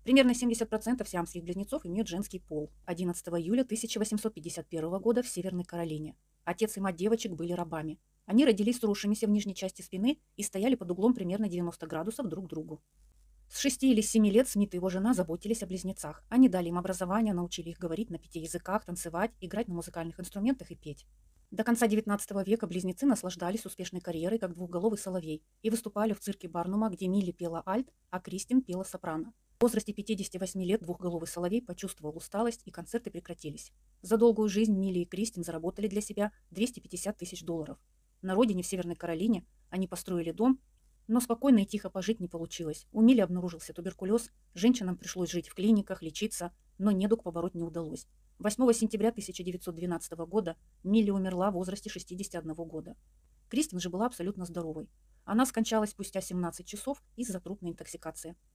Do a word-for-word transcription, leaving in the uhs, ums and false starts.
Примерно семьдесят процентов сиамских близнецов имеют женский пол. одиннадцатого июля тысяча восемьсот пятьдесят первого года в Северной Каролине. Отец и мать девочек были рабами. Они родились сросшимися в нижней части спины и стояли под углом примерно девяносто градусов друг к другу. С шести или семи лет Смит и его жена заботились о близнецах. Они дали им образование, научили их говорить на пяти языках, танцевать, играть на музыкальных инструментах и петь. До конца девятнадцатого века близнецы наслаждались успешной карьерой как двухголовый соловей и выступали в цирке Барнума, где Милли пела альт, а Кристин пела сопрано. В возрасте пятидесяти восьми лет двухголовый соловей почувствовал усталость, и концерты прекратились. За долгую жизнь Милли и Кристин заработали для себя двести пятьдесят тысяч долларов. На родине в Северной Каролине они построили дом, но спокойно и тихо пожить не получилось. У Милли обнаружился туберкулез, женщинам пришлось жить в клиниках, лечиться, но недуг побороть не удалось. восьмого сентября тысяча девятьсот двенадцатого года Милли умерла в возрасте шестидесяти одного года. Кристин же была абсолютно здоровой. Она скончалась спустя семнадцать часов из-за трупной интоксикации.